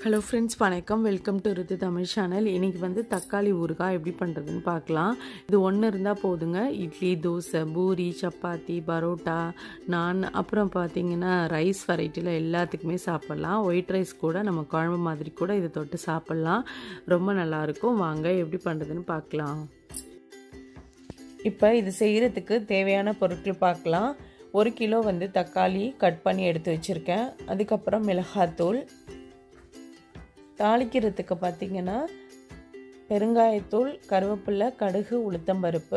Hello friends, வணக்கம். Welcome to Rithu Tamil channel. இன்றைக்கி வந்து தக்காளி ஊறுகாய் எப்படி பண்ணுறதுன்னு பார்க்கலாம். இது ஒன்று இருந்தால் போதுங்க. இட்லி, தோசை, பூரி, சப்பாத்தி, பரோட்டா, நான் அப்புறம் பார்த்திங்கன்னா ரைஸ் வெரைட்டியில் எல்லாத்துக்குமே சாப்பிட்லாம். ஒயிட் ரைஸ் கூட நம்ம குழம்பு மாதிரி கூட இதை தொட்டு சாப்பிட்லாம். ரொம்ப நல்லாயிருக்கும். வாங்க எப்படி பண்ணுறதுன்னு பார்க்கலாம். இப்போ இது செய்கிறதுக்கு தேவையான பொருட்கள் பார்க்கலாம். 1 கிலோ வந்து தக்காளி கட் பண்ணி எடுத்து வச்சுருக்கேன். அதுக்கப்புறம் மிளகாத்தூள், தாளிக்கிறதுக்கு பார்த்திங்கன்னா பெருங்காயத்தூள், கருவேப்பிலை, கடுகு, உளுத்தம்பருப்பு.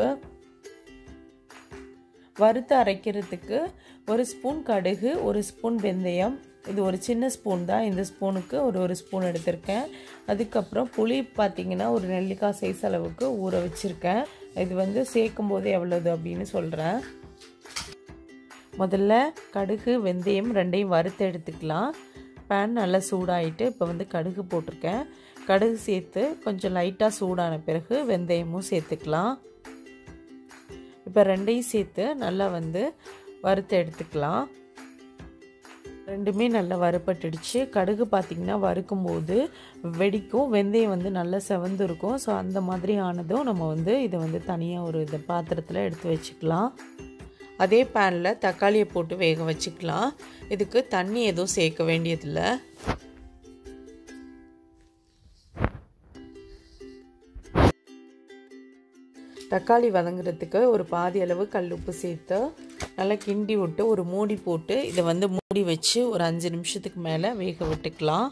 வறுத்து அரைக்கிறதுக்கு 1 ஸ்பூன் கடுகு, 1 ஸ்பூன் வெந்தயம். இது ஒரு சின்ன ஸ்பூன் தான், இந்த ஸ்பூனுக்கு ஒரு ஸ்பூன் எடுத்திருக்கேன். அதுக்கப்புறம் புளி பார்த்திங்கன்னா ஒரு நெல்லிக்காய் சைஸ் அளவுக்கு ஊற வச்சுருக்கேன். இது வந்து சேர்க்கும் போது எவ்வளவு அப்படின்னு சொல்கிறேன். முதல்ல கடுகு, வெந்தயம் ரெண்டையும் வறுத்து எடுத்துக்கலாம். பேன் நல்லா சூடாகிட்டு இப்போ வந்து கடுகு போட்டிருக்கேன். கடுகு சேர்த்து கொஞ்சம் லைட்டாக சூடான பிறகு வெந்தயமும் சேர்த்துக்கலாம். இப்போ ரெண்டையும் சேர்த்து நல்லா வந்து வறுத்து எடுத்துக்கலாம். ரெண்டுமே நல்லா வறுப்பட்டுடுச்சு. கடுகு பார்த்திங்கன்னா வறுக்கும்போது வெடிக்கும், வெந்தயம் வந்து நல்லா செவந்து இருக்கும். ஸோ அந்த மாதிரி ஆனதும் நம்ம வந்து இதை வந்து தனியாக ஒரு பாத்திரத்தில் எடுத்து வச்சுக்கலாம். அதே பேனில் தக்காளியை போட்டு வேக வச்சுக்கலாம். இதுக்கு தண்ணி எதுவும் சேர்க்க வேண்டியதில்லை. தக்காளி வதங்குறதுக்கு ஒரு பாதி அளவு கல்லுப்பு சேர்த்து நல்லா கிண்டி விட்டு ஒரு மூடி போட்டு இதை வந்து மூடி வச்சு ஒரு 5 நிமிஷத்துக்கு மேலே வேக விட்டுக்கலாம்.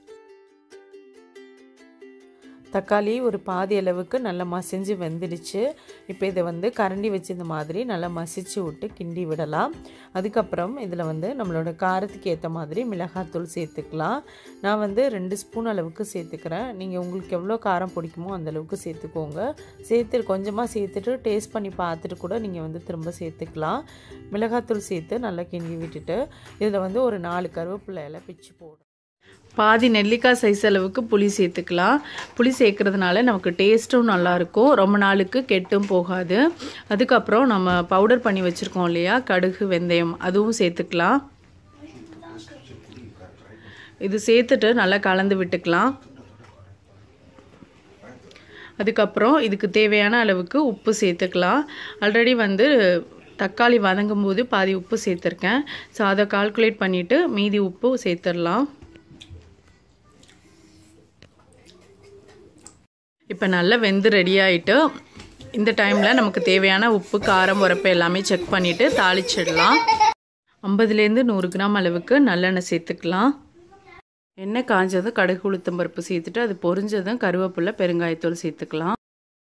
தக்காளி ஒரு பாதி அளவுக்கு நல்லா மசிஞ்சு வெந்துடுச்சு. இப்போ இதை வந்து கரண்டி வச்சு இந்த மாதிரி நல்லா மசிச்சு விட்டு கிண்டி விடலாம். அதுக்கப்புறம் இதில் வந்து நம்மளோட காரத்துக்கு ஏற்ற மாதிரி மிளகாத்தூள் சேர்த்துக்கலாம். நான் வந்து 2 ஸ்பூன் அளவுக்கு சேர்த்துக்கிறேன். நீங்கள் உங்களுக்கு எவ்வளோ காரம் பிடிக்குமோ அந்தளவுக்கு சேர்த்துக்கோங்க. கொஞ்சமாக சேர்த்துட்டு டேஸ்ட் பண்ணி பார்த்துட்டு கூட நீங்கள் வந்து திரும்ப சேர்த்துக்கலாம். மிளகாத்தூள் சேர்த்து நல்லா கிண்டி விட்டுட்டு இதில் வந்து ஒரு 4 கருவேப்பிலை இலை பிச்சு போடும். பாதி நெல்லிக்காய் சைஸ் அளவுக்கு புளி சேர்த்துக்கலாம். புளி சேர்க்கறதுனால நமக்கு டேஸ்ட்டும் நல்லாயிருக்கும், ரொம்ப நாளுக்கு கெட்டும் போகாது. அதுக்கப்புறம் நம்ம பவுடர் பண்ணி வச்சுருக்கோம் இல்லையா, கடுகு, வெந்தயம், அதுவும் சேர்த்துக்கலாம். இது சேர்த்துட்டு நல்லா கலந்து விட்டுக்கலாம். அதுக்கப்புறம் இதுக்கு தேவையான அளவுக்கு உப்பு சேர்த்துக்கலாம். ஆல்ரெடி வந்து தக்காளி வதங்கும் போது பாதி உப்பு சேர்த்துருக்கேன். ஸோ அதை கால்குலேட் பண்ணிவிட்டு மீதி உப்பு சேர்த்துடலாம். இப்போ நல்லா வெந்து ரெடி ஆகிட்டு இந்த டைமில் நமக்கு தேவையான உப்பு, காரம், உரப்பு எல்லாமே செக் பண்ணிவிட்டு தாளிச்சிடலாம். 50லேருந்து 100 கிராம் அளவுக்கு நல்லெண்ணெய் சேர்த்துக்கலாம். எண்ணெய் காஞ்சதும் கடுகு, உளுத்தம்பருப்பு சேர்த்துட்டு அது பொரிஞ்சதும் கருவேப்பிலை, பெருங்காயத்தூள் சேர்த்துக்கலாம்.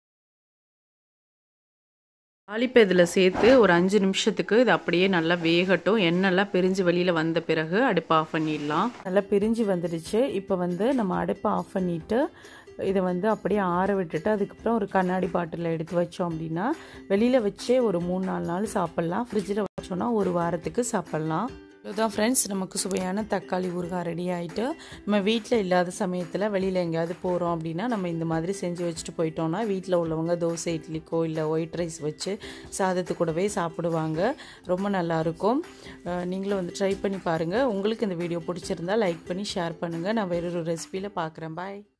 தாளிப்பு இதில் சேர்த்து ஒரு 5 நிமிஷத்துக்கு இது அப்படியே நல்லா வேகட்டும். எண்ணெய்லாம் பிரிஞ்சு வெளியில் வந்த பிறகு அடுப்பை ஆஃப் பண்ணிடலாம். நல்லா பிரிஞ்சு வந்துடுச்சு. இப்போ வந்து நம்ம அடுப்பை ஆஃப் பண்ணிவிட்டு இதை வந்து அப்படியே ஆற விட்டுட்டு அதுக்கப்புறம் ஒரு கண்ணாடி பாட்டிலில் எடுத்து வச்சோம் அப்படின்னா வெளியில் வச்சே ஒரு 3-4 நாள் சாப்பிட்லாம். ஃப்ரிட்ஜில் வச்சோன்னா 1 வாரத்துக்கு சாப்பிட்லாம். இதுதான் ஃப்ரெண்ட்ஸ், நமக்கு சுவையான தக்காளி ஊறுகாய் ரெடி ஆகிட்டு, நம்ம வீட்டில் இல்லாத சமயத்தில் வெளியில் எங்கேயாவது போகிறோம் அப்படின்னா நம்ம இந்த மாதிரி செஞ்சு வச்சுட்டு போயிட்டோன்னா வீட்டில் உள்ளவங்க தோசை, இட்லிக்கோ இல்லை ஒயிட் ரைஸ் வச்சு சாதத்து கூடவே சாப்பிடுவாங்க. ரொம்ப நல்லாயிருக்கும். நீங்களும் வந்து ட்ரை பண்ணி பாருங்கள். உங்களுக்கு இந்த வீடியோ பிடிச்சிருந்தா லைக் பண்ணி ஷேர் பண்ணுங்கள். நான் வேறொரு ரெசிபியில் பார்க்குறேன். பாய்.